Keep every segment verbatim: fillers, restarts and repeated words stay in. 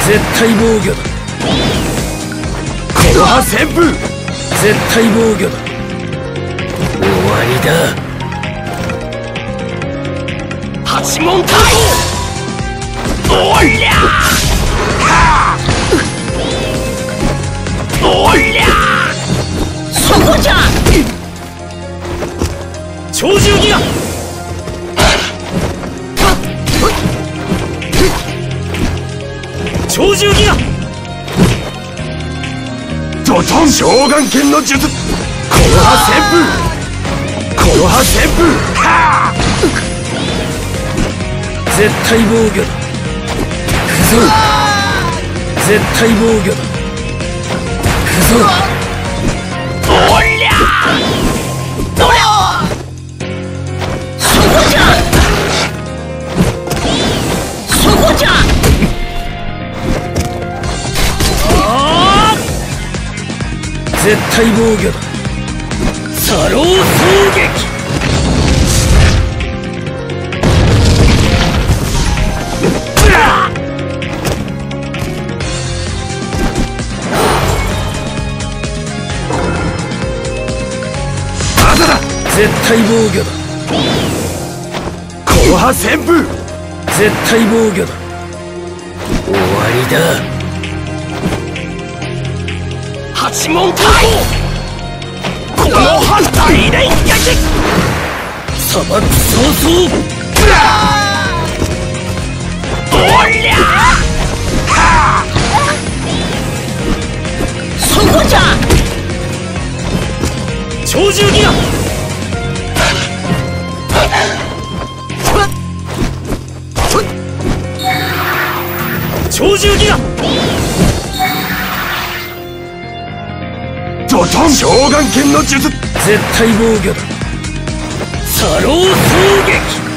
絶対防御だ。この葉旋風絶対防御だ。終わりだ。八門太鼓おりゃおりゃそこじゃ。鳥獣ギガ鳥獣ギガドトン召喚剣の術。この葉旋風この葉旋風はあ絶対防御だ。くぞ絶対防御だ。くぞおりゃおりゃそこじゃそこじゃ。絶対防御だ。サロー衝撃まだだ。絶対防御だ。この葉旋風絶対防御だ。終わりだ。八門太鼓この葉大連撃砂漠早々おりゃはあそこじゃ。鳥獣ギガ鳥獣ギガドトン召喚剣の術絶対防御だ。サロー衝撃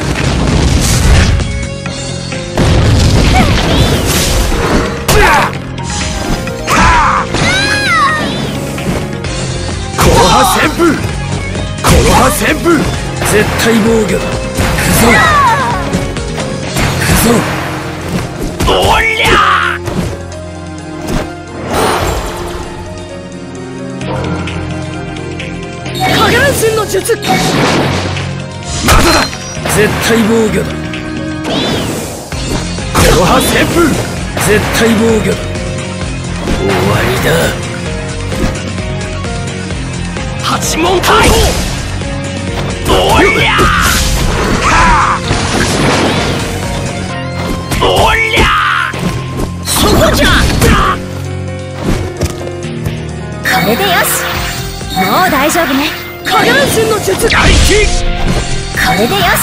この葉旋風この葉旋風絶対防御だ。くぞくぞおりゃ影分身の術まだだ。絶対防御だ。この葉旋風絶対防御だ。終わりだ。八門太鼓おりゃはあおりゃそこじゃ。 これでよし。もう大丈夫ね。 影分身の術大気これでよし。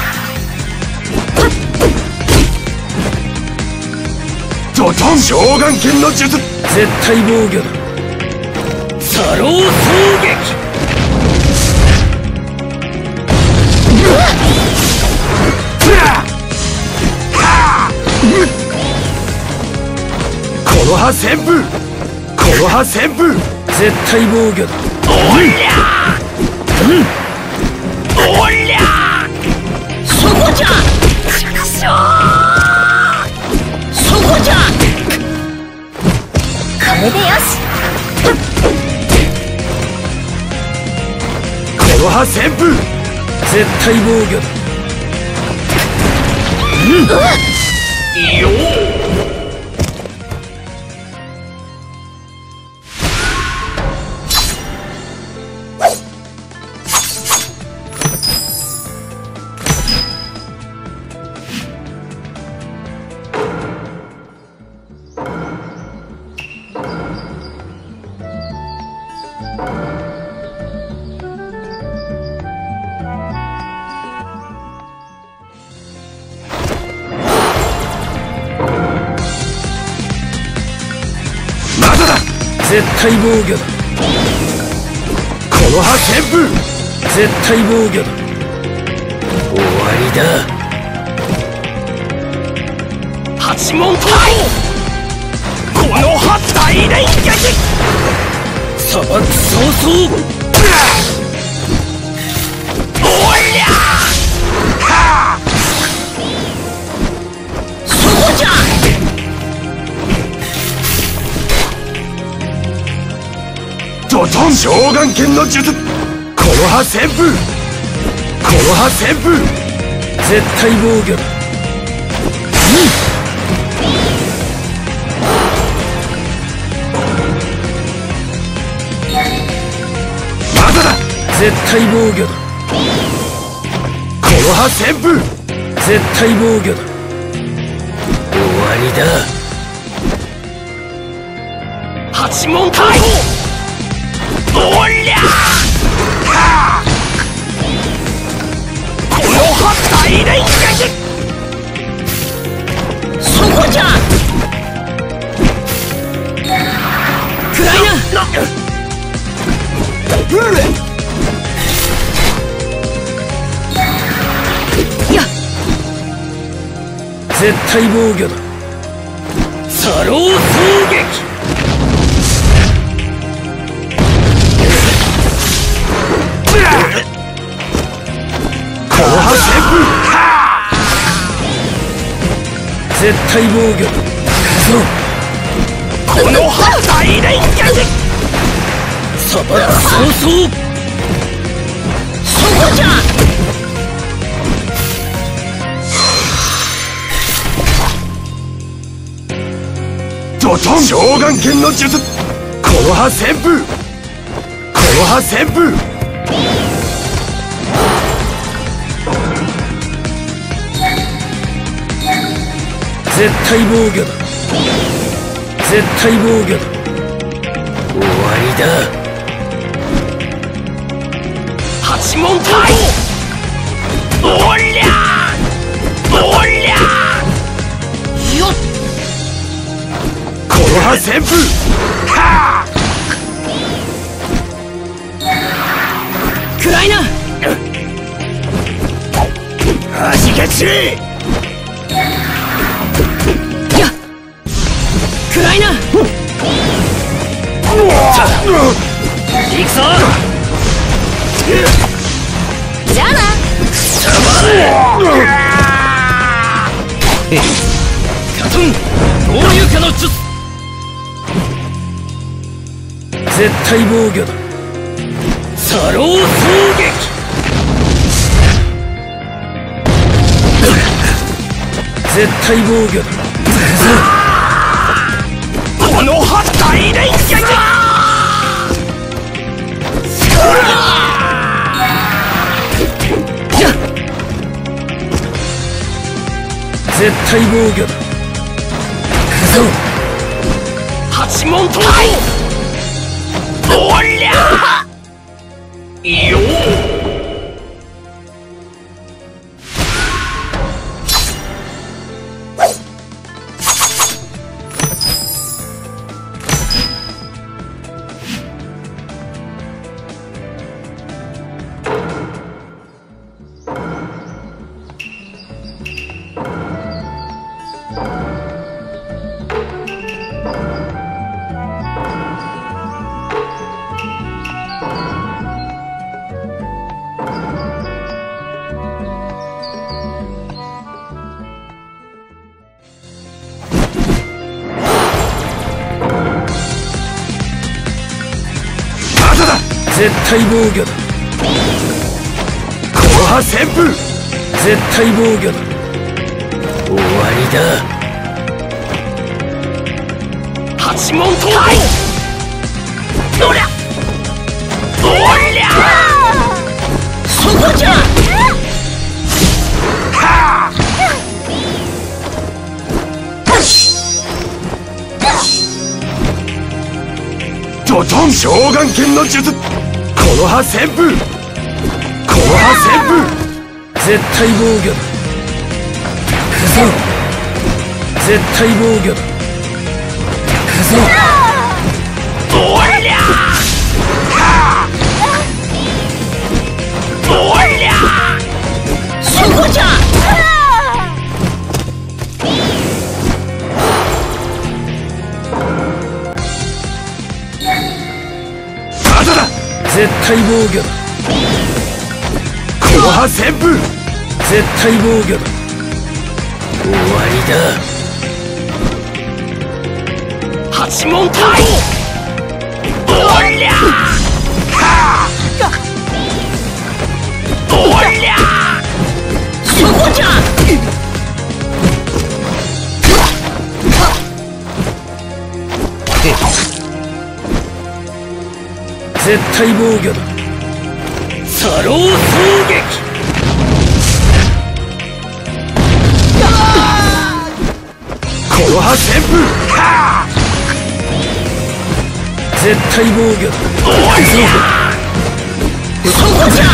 ドトン召喚剣の術絶対防御だ。サロー衝撃この葉旋風この葉旋風絶対防御だ。おりゃうんおりゃそこじゃそこじゃこれでよし。 この葉旋風絶対防御だ。うんいいよ絶対防御だ。この葉旋風絶対防御だ。終わりだ。八門太鼓この葉大連撃砂漠早々おりゃはあそこじゃ召喚剣の術、この葉旋風、この葉旋風、絶対防御だ。まだだ、絶対防御だ。この葉旋風、絶対防御だ。終わりだ。八門太鼓、おりゃあ、この葉大連撃、そこじゃ。暗いな。やっ、絶対防御だ。サロー衝撃、この葉旋風、絶対防御だ。この葉大連撃、さばく早々、そこじゃ。ドトン召喚剣の術、この葉旋風、この葉旋風、絶対防御だ。絶対防御だ。終わりだ。八門太鼓、おりゃおりゃ、よっ、この葉旋風、はあ、暗いな。味が強い。暗いな。行くぞ。 じゃあな。 カトン合流化の術、絶対防御だ。サロー衝撃、絶対防御だ。この葉大連撃、絶対防御だ。八門太鼓、おりゃよー。絶対防御だ。この葉旋風、絶対防御だ。終わりだ。八門太鼓、おりゃおりゃ、そこじゃ。はあ、ドトン召喚剣の術、この葉旋風、この葉旋風、絶対防御だ。くそ、絶対防御だ。くそ、おりゃはあ、おりゃ、そこじゃ。まだだ、絶対防御だ。この葉旋風、絶対防御だ。終わりだ。八門太鼓、おりゃりゃそこじゃ。絶対防御だ。サロー衝撃。この破旋風。絶対防御だ。おいそこじゃ。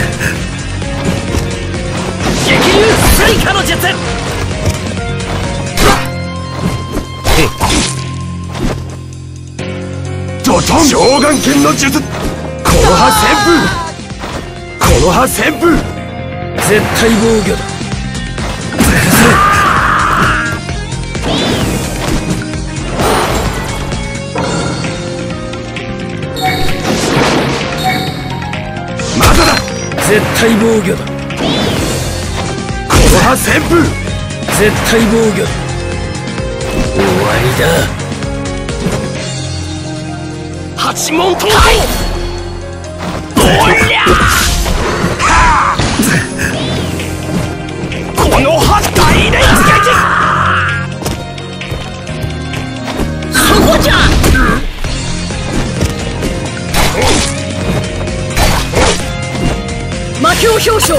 激流追加の術。ドトン召喚剣の術。この破旋風。この破旋風。絶対防御だ。まだだ。絶対防御だ。この破旋風。絶対防御だ。終わりだ。八門刀。おりゃこの破大連撃。そこじゃ。魔境表彰。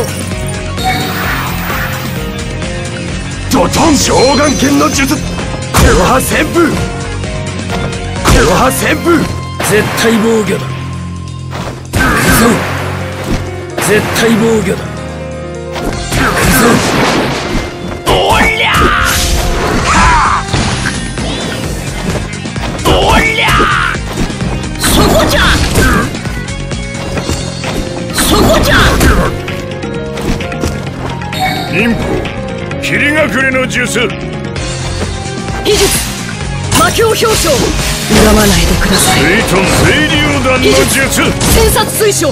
ドトン召喚剣の術。この破旋風。この破旋風。絶対防御だ。そう絶対防御だ。おりゃおりゃそこじゃ。そこじゃ。 忍法霧隠れの術。 技術魔境表彰。恨まないでください。 水遁水流弾の術。 戦殺推奨。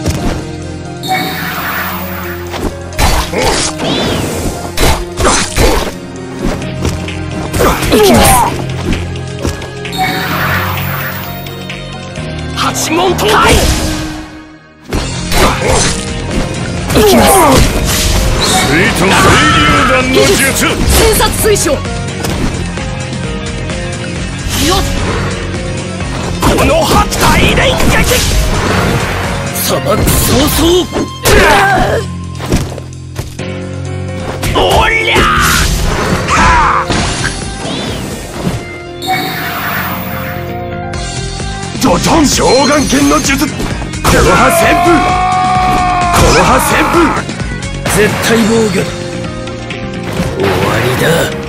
行きます。 八門刀。 行きます。 水遁水流弾の術。 戦殺推奨。 よっこの破大連撃。砂漠早々。おりゃドトン召喚剣の術。この破旋風。この破旋風。絶対防御だ。終わりだ。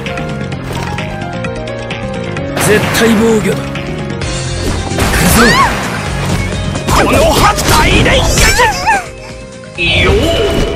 絶対防御だ。くぞこの破大連撃。よー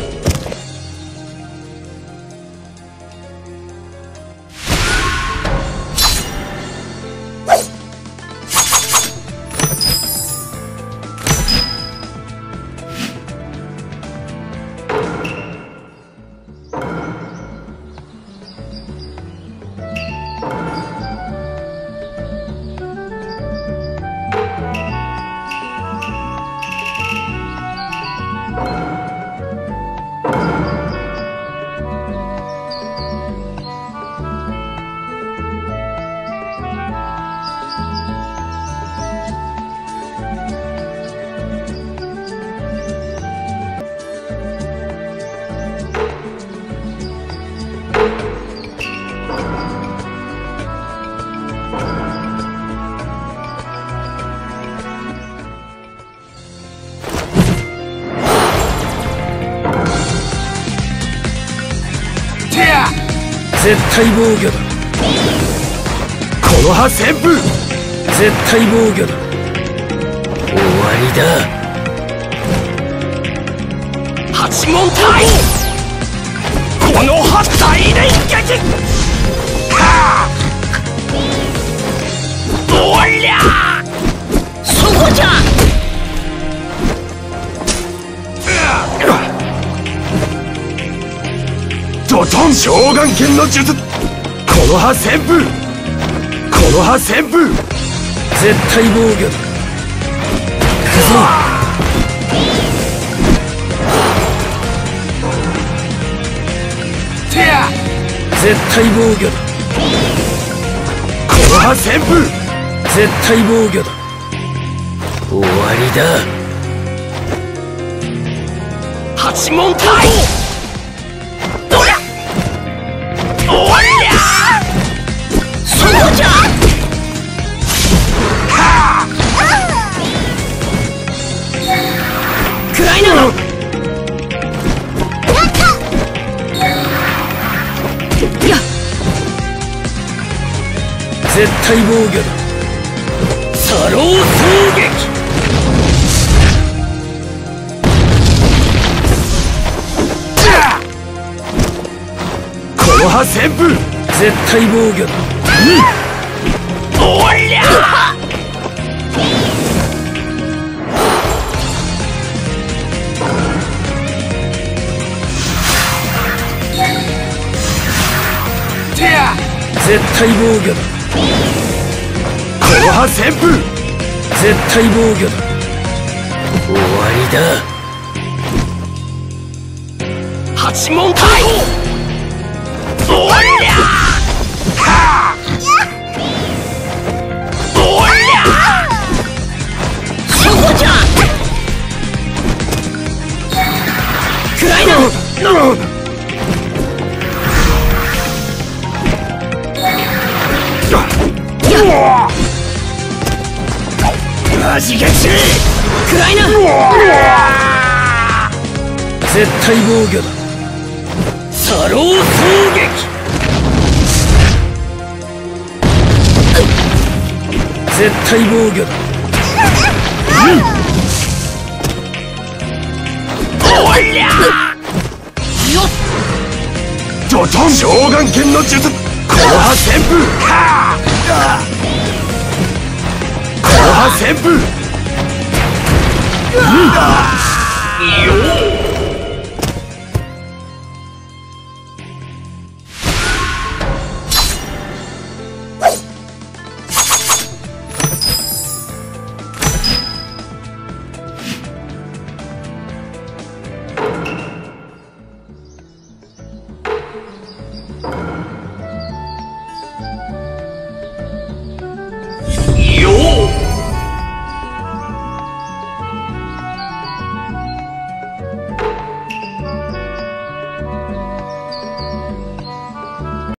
絶対防御だ。この破旋風。絶対防御だ。終わりだ。八門刀。この破大連撃。はあおりゃそこじゃ。ドトン召喚剣の術。この破旋風。この破旋風。絶対防御だ。くぞ絶対防御だ。 後破旋風。 絶対防御だ。終わりだ。 八門太鼓。どりゃおりゃそうじゃ。くらいなの。やっ絶対防御だ。サロー衝撃。 後破旋風。 絶対防御だ。 おりゃ絶対防御だ。 後破旋風。 絶対防御だ。終わりだ。 八門太鼓。おりゃおりゃそうじゃ。くらいなの。 味が強い。 くらいな。 絶対防御だ。サロー衝撃。絶対防御だ。 おりゃよっ。 ドトン。召喚剣の術。後破旋風。後破旋風。よっ